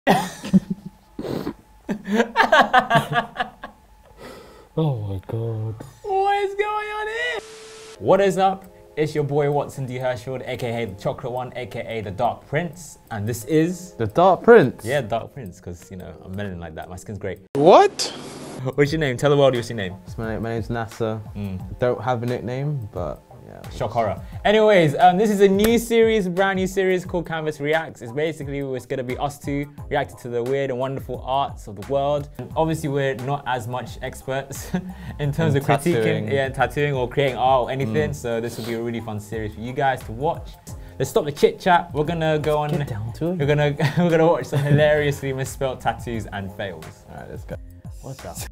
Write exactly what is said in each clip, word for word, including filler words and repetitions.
Oh my god. What is going on here? What is up? It's your boy Watson D. Herschel, aka the Chocolate One, aka the Dark Prince, and this is the Dark Prince. Yeah, Dark Prince, because you know I'm melanin like that. My skin's great. What? What's your name? Tell the world what's your name. My, my name's Nasser. Mm. Don't have a nickname, but yeah. Shock horror. Anyways, um, this is a new series, a brand new series called Canvas Reacts. It's basically it's gonna be us two reacting to the weird and wonderful arts of the world. And obviously, we're not as much experts in terms in of tattooing. critiquing, yeah, tattooing or creating art or anything. Mm. So this will be a really fun series for you guys to watch. Let's stop the chit chat. We're gonna go on. Get down to it. We're gonna we're gonna watch some hilariously misspelled tattoos and fails. All right, let's go. What's that?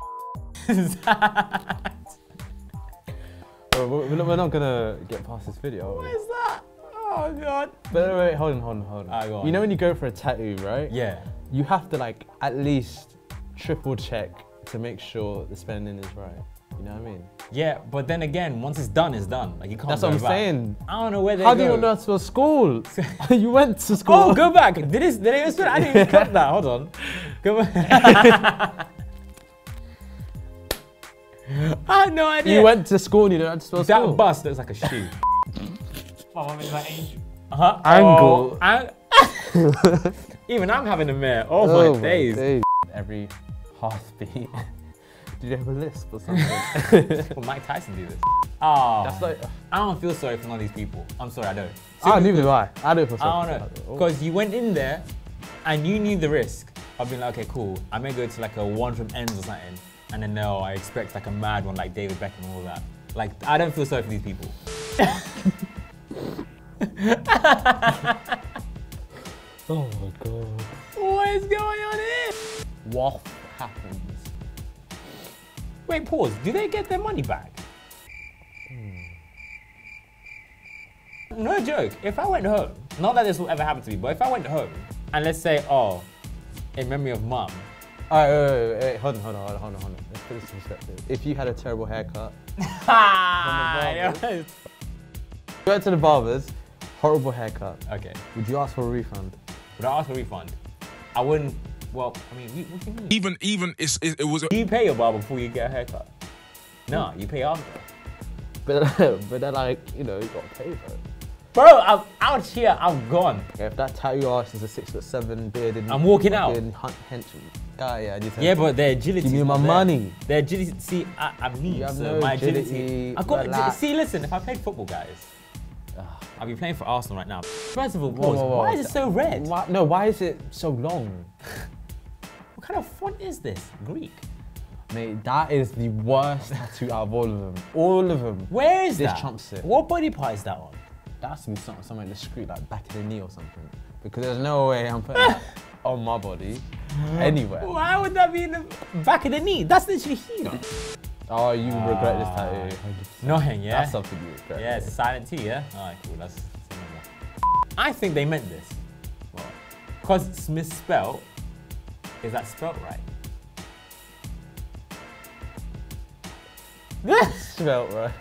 We're not, we're not gonna get past this video. What is that? Oh god. But wait, hold on, hold on, hold on. Ah, go on. You know when you go for a tattoo, right? Yeah. You have to like at least triple check to make sure the spelling is right. You know what I mean? Yeah, but then again, once it's done, it's done. Like you can't. That's go what I'm back. saying. I don't know where they How go. do you know to school? You went to school. Oh, go back. Did it? Did it even spell? I didn't even cut that. Hold on. Go back. I had no idea. You went to school and you don't have to spell that school. bust looks like a shoe. My mum is like angel. Uh-huh. Angle. Oh, an even I'm having a mare. Oh, oh my, my days. days. Every heartbeat. Did you have a lisp or something? Well, Mike Tyson do this. Oh, that's like. I don't feel sorry for none of these people. I'm sorry, I don't. Ah, neither do I. I don't feel sorry. I don't know. Because you went in there and you knew the risk of being like, okay, cool. I may go to like a one from ends or something. And then no, I expect like a mad one like David Beckham and all that. Like, I don't feel sorry for these people. Oh my god. What is going on here? What happens? Wait, pause. Do they get their money back? Hmm. No joke. If I went home, not that this will ever happen to me, but if I went home and let's say, oh, in memory of mum. All right, wait, wait, wait, hold on, hold on, hold on, hold on, hold on. Let's put this in perspective. If you had a terrible haircut, you went to the barbers, horrible haircut. Okay. Would you ask for a refund? Would I ask for a refund? I wouldn't. Well, I mean, what do you mean? Even, even, it's, it, it was. Do you pay your barber before you get a haircut? No, you pay after. But, but then, like, you know, you got to pay for it. Bro, I'm out here. I'm gone. Okay, if that tattoo artist is a six foot seven bearded, I'm walking out. Henchman guy, yeah, I need to. Yeah, but their agility. Give me my money. Their agility. See, I, I'm me, so no my agility, agility. I got. relax. See, listen. If I played football, guys, I'd be playing for Arsenal right now. First of all, pause. Whoa, whoa, whoa. Why is it so red? Why, no, why is it so long? What kind of font is this? Greek. Mate, that is the worst tattoo out of all of them. All of them. Where is this that? This trumps it. What body part is that on? That has to be something, something discreet, like back of the knee or something. Because there's no way I'm putting that on my body anywhere. Why would that be in the back of the knee? That's literally here. Oh, you Ah. regret this tattoo. one hundred percent. Nothing, yeah? That's something you regret. Yeah, it's a silent T, yeah? Alright, cool, that's, that's normal. I think they meant this. What? Because it's misspelled. Is that spelled right? Spelt right.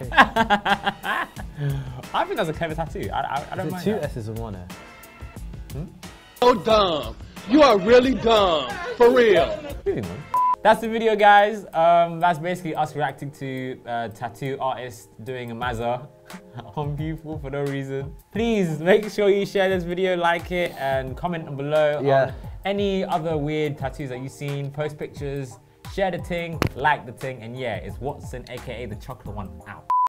I think that's a clever tattoo. I, I, I don't Is it mind two that. S's and one S? Hmm? So dumb. You are really dumb. For real. Really, man. That's the video, guys. Um, that's basically us reacting to uh, tattoo artists doing a mazza on people for no reason. Please make sure you share this video, like it, and comment down below Yeah. on any other weird tattoos that you've seen. Post pictures, share the thing, like the thing, and yeah, it's Watson, aka the Chocolate One, out.